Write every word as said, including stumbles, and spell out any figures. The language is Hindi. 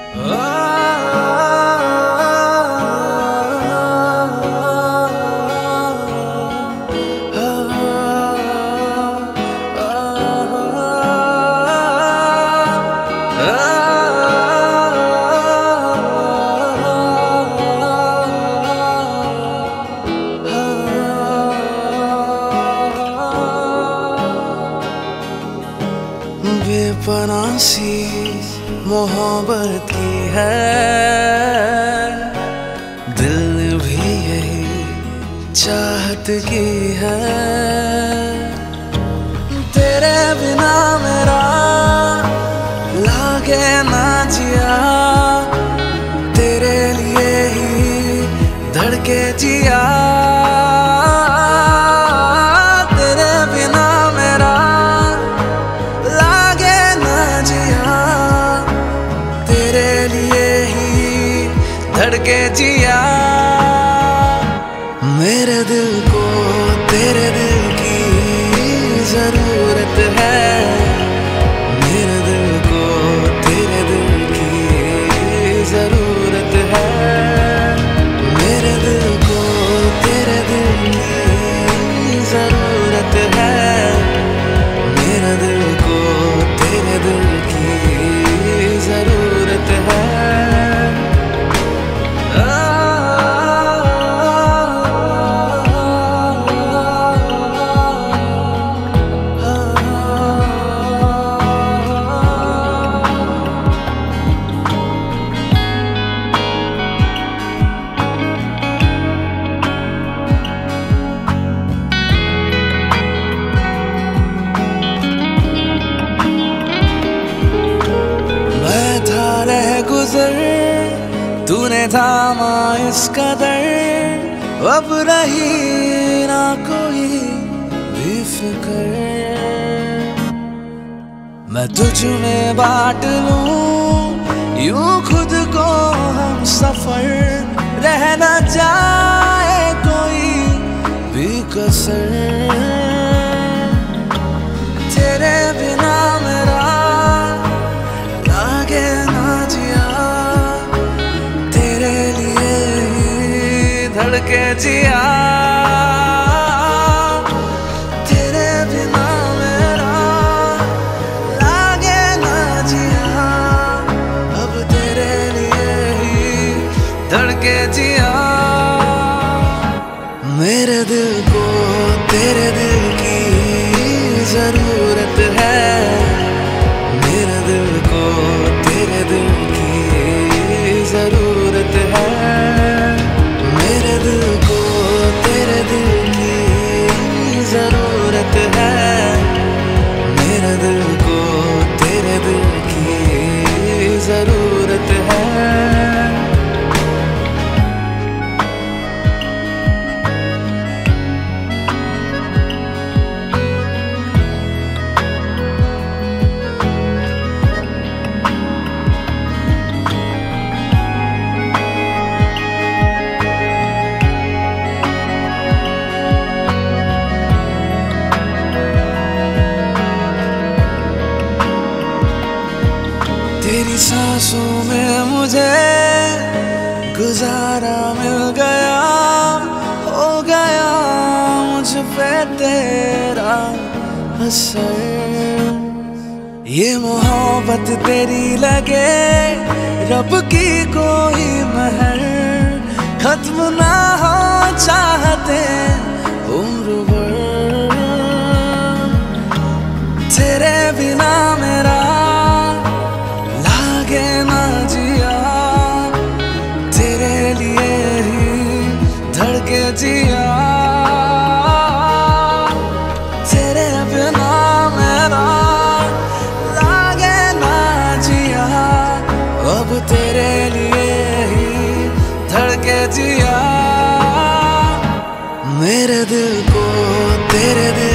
बेपनाह सी मोहब्बत की है, दिल भी यही चाहत की है। तेरे बिना मेरा लागे ना जिया, तेरे लिए ही धड़के जिया। तेरे बिना मेरा लागे ना जिया, तेरे लिए ही धड़के जिया। मेरे दिल को तेरे दिल की जरूरत है, मेरे दिल को तेरे दिल की जरूरत है। मेरे दिल को तेरे दिल की जरूरत है, मेरे दिल को तेरे दिल की जरूरत है। तूने थामा इस कदर, अब रही ना कोई भी फिक्र। मैं तुझ में बांट लूं यूं खुद को हम सफर, रह न जाए कोई भी कसर। तेरे बिना मेरा लागे ना जिया, तेरे लिए ही धड़के जिया। तेरे बिना मेरा लागे ना जिया, अब तेरे लिए ही धड़के जिया। मेरे दिल को तेरे दिल की जरूरत है, मेरे दिल को तेरे दिल की जरूरत है। मेरे दिल को तेरे दिल की जरूरत है, मेरे दिल को तेरे दिल की जरूरत है। तेरी सांसों में मुझे गुजारा मिल गया, हो गया मुझ पे तेरा असर। ये मोहब्बत तेरी लगे रब की कोई महर, खत्म ना हो चाहते उम्र भर। तेरे बिना मेरा लागे ना जिया, तेरे लिए ही धड़के जिया। तेरे बिना मेरा लागे ना जिया, अब तेरे लिए ही धड़के जिया। मेरे दिल को तेरे दिल